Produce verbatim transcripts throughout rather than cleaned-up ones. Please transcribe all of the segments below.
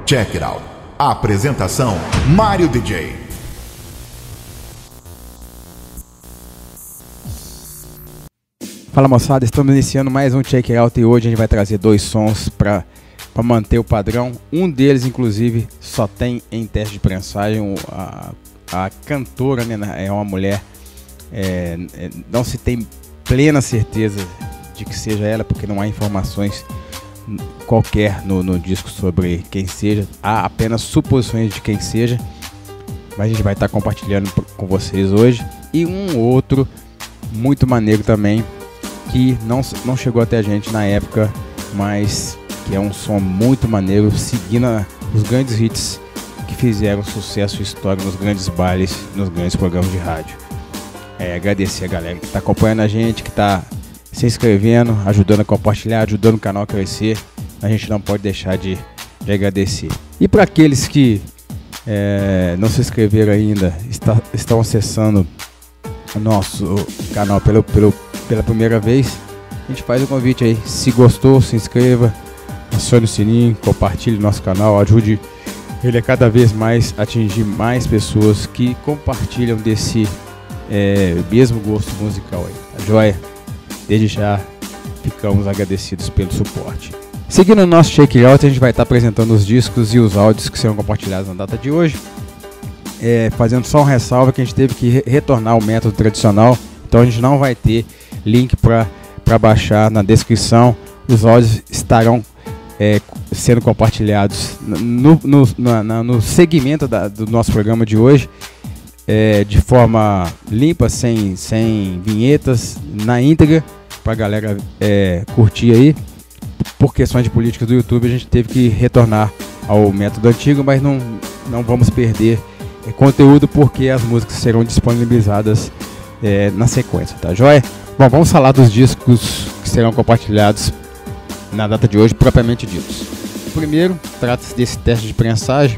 Check It Out. Apresentação: Mário D J. Fala moçada, estamos iniciando mais um Check It Out e hoje a gente vai trazer dois sons para manter o padrão. Um deles, inclusive, só tem em teste de prensagem. A, a cantora, né, é uma mulher, é, é, não se tem plena certeza de que seja ela, porque não há informações qualquer no, no disco sobre quem seja, há apenas suposições de quem seja, mas a gente vai estar compartilhando com vocês hoje. E um outro muito maneiro também, que não, não chegou até a gente na época, mas que é um som muito maneiro, seguindo os grandes hits que fizeram sucesso e história nos grandes bailes, nos grandes programas de rádio. É, agradecer a galera que está acompanhando a gente, que está se inscrevendo, ajudando a compartilhar, ajudando o canal a crescer. A gente não pode deixar de, de agradecer. E para aqueles que é, não se inscreveram ainda, está, estão acessando o nosso canal pelo, pelo, pela primeira vez, a gente faz o convite aí. Se gostou, se inscreva, acione o sininho, compartilhe nosso canal, ajude ele a cada vez mais atingir mais pessoas que compartilham desse é, mesmo gosto musical aí, tá joia? Desde já ficamos agradecidos pelo suporte. Seguindo o nosso Check It Out, a gente vai estar apresentando os discos e os áudios que serão compartilhados na data de hoje. É, fazendo só um ressalva que a gente teve que re- retornar ao método tradicional, então a gente não vai ter link para baixar na descrição. Os áudios estarão é, sendo compartilhados no, no, no, no, no segmento da, do nosso programa de hoje, é, de forma limpa, sem, sem vinhetas, na íntegra, para a galera é, curtir aí. Por questões de política do YouTube, a gente teve que retornar ao método antigo, mas não, não vamos perder é, conteúdo, porque as músicas serão disponibilizadas é, na sequência, tá joia? Bom, vamos falar dos discos que serão compartilhados na data de hoje, propriamente ditos. O primeiro, trata-se desse teste de prensagem.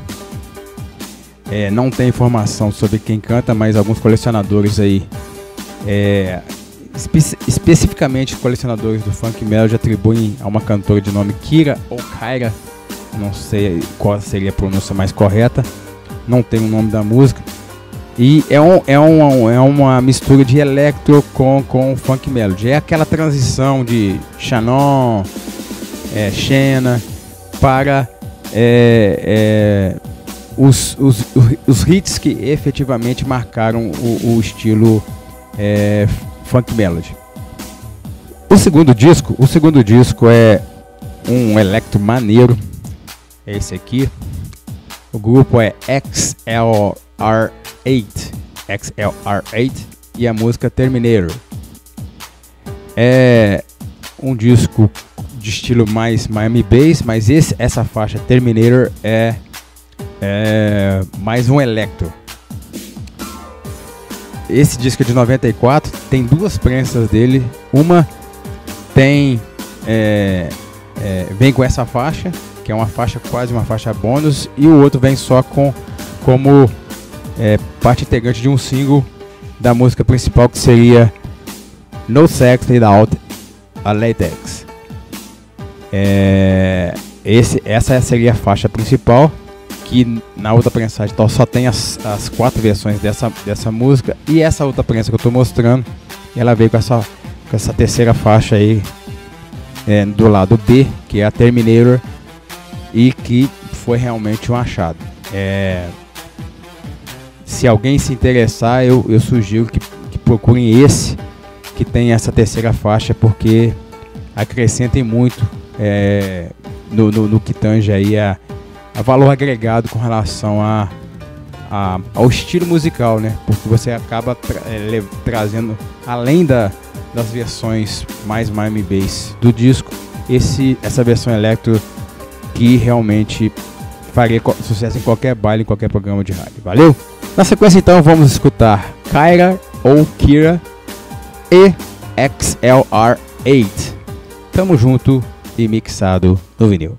É, não tem informação sobre quem canta, mas alguns colecionadores aí, é, espe- especificamente colecionadores do Funk Melody, atribuem a uma cantora de nome Kira ou Kyra, não sei qual seria a pronúncia mais correta, não tem o nome da música, e é, um, é, um, é uma mistura de electro com, com Funk Melody, é aquela transição de Shannon, é, Xena para é, é, Os, os, os hits que efetivamente marcaram o, o estilo é, Funk Melody. O segundo disco, o segundo disco é um electro maneiro, é esse aqui. O grupo é X L R oito, X L R oito, e a música Terminator. É um disco de estilo mais Miami Bass, mas esse, essa faixa Terminator é É, mais um electro. Esse disco é de noventa e quatro, tem duas prensas dele. Uma tem é, é, vem com essa faixa, que é uma faixa, quase uma faixa bônus, e o outro vem só com como é, parte integrante de um single da música principal, que seria No Sex Without a Latex. É, esse, essa seria a faixa principal, que na outra prensagem então, só tem as, as quatro versões dessa, dessa música. E essa outra prensa que eu estou mostrando, ela veio com essa, com essa terceira faixa aí, é, do lado B, que é a Terminator, e que foi realmente um achado. É, se alguém se interessar, eu, eu sugiro que, que procurem esse, que tem essa terceira faixa, porque acrescentem muito é, no, no, no que tange aí a a valor agregado com relação a, a, ao estilo musical, né? Porque você acaba tra- é, trazendo, além da, das versões mais Miami Bass do disco, esse, essa versão electro que realmente faria co- sucesso em qualquer baile, em qualquer programa de rádio. Valeu? Na sequência então vamos escutar Kyra ou Kira e X L R oito. Tamo junto e mixado no vinil.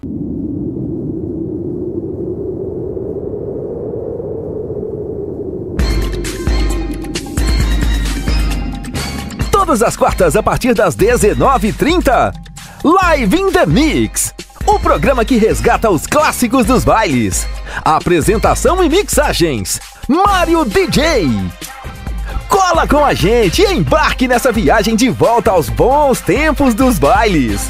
Todas as quartas a partir das dezenove e trinta. Live in the Mix. o programa que resgata os clássicos dos bailes. Apresentação e mixagens, Mário D J. Cola com a gente e embarque nessa viagem de volta aos bons tempos dos bailes.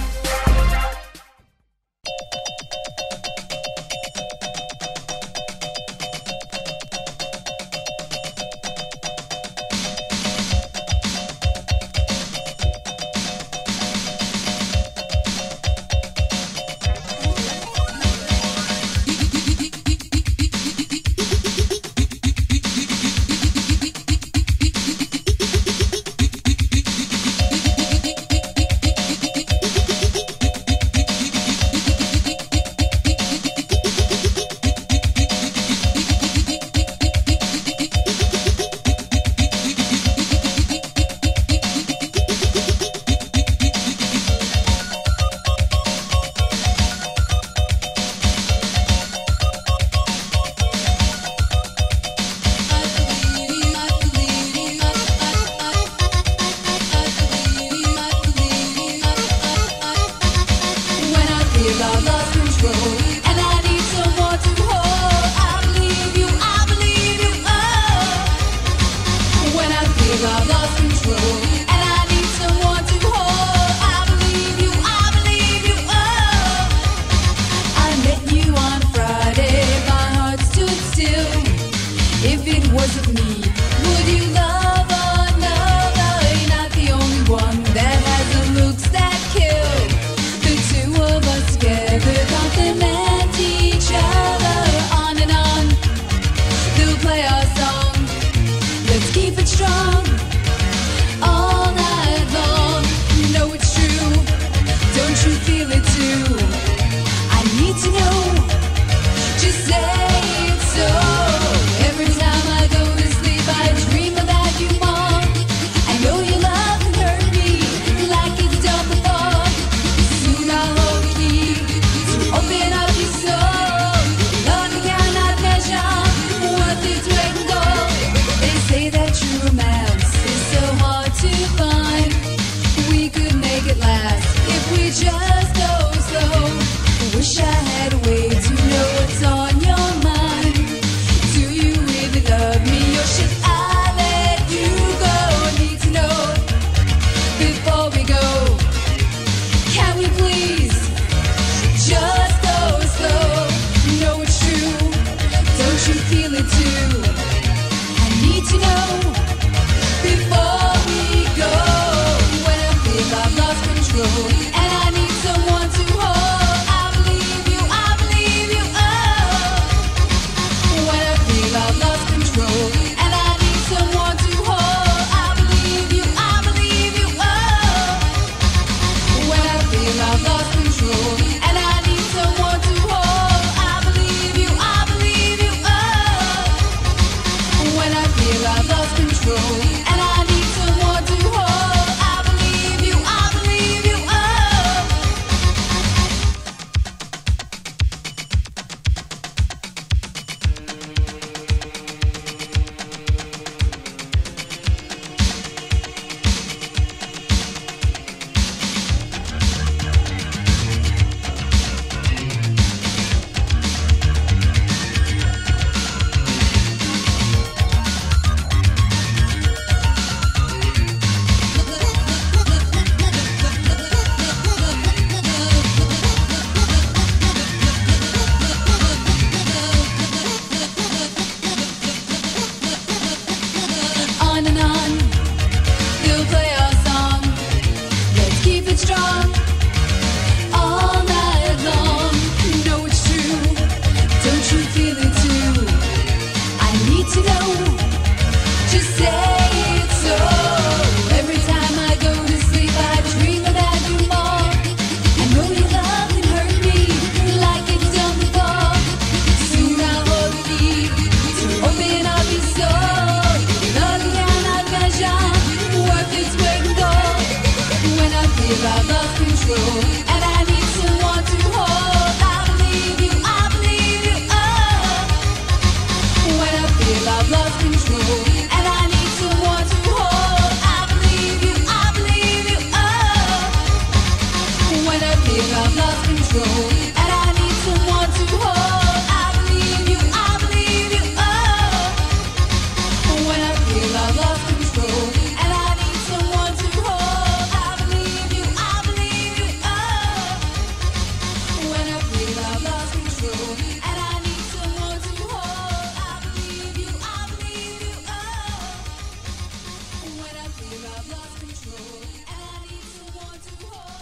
And I need When I feel I've lost control and I need someone to hold, I believe you, I believe you, oh. When I feel I've lost control and I need someone to hold, I believe you, I believe you, oh. When I feel I've lost control and I need someone to hold, I believe you, I believe you, oh. When I feel I've lost control and I need someone to hold.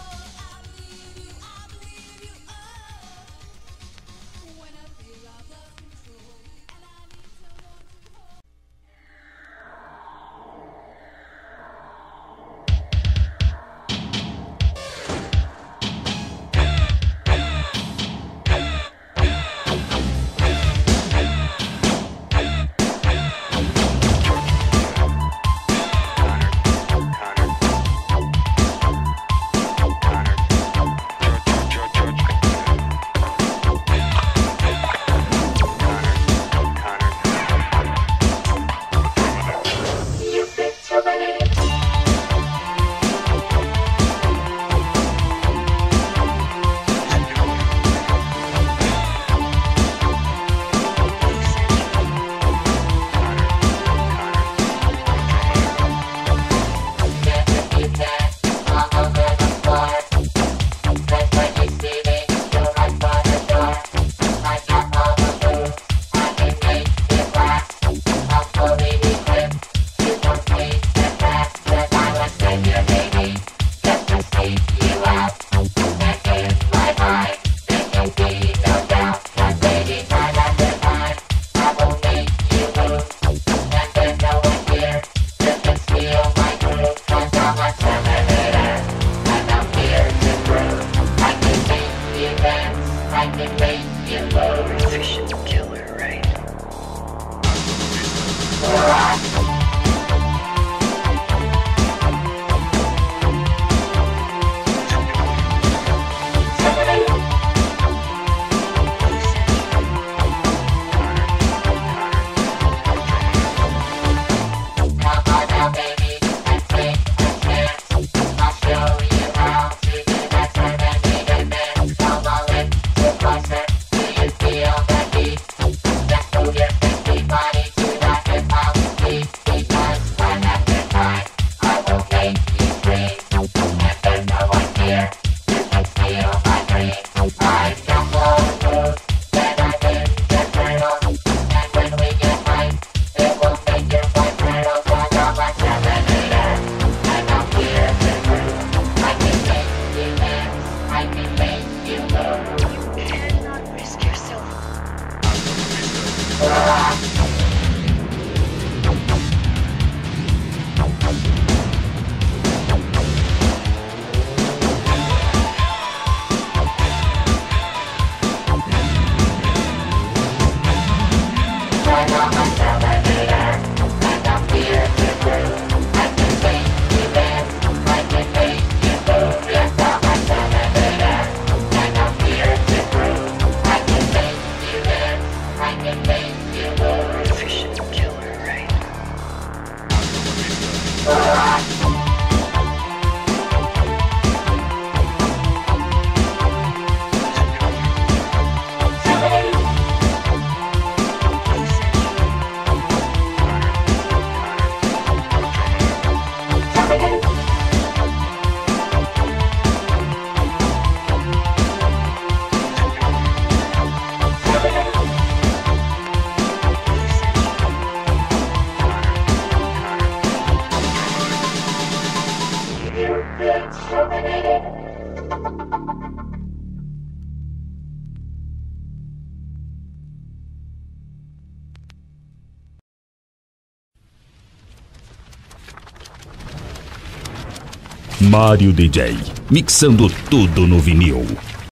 Mário D J, mixando tudo no vinil.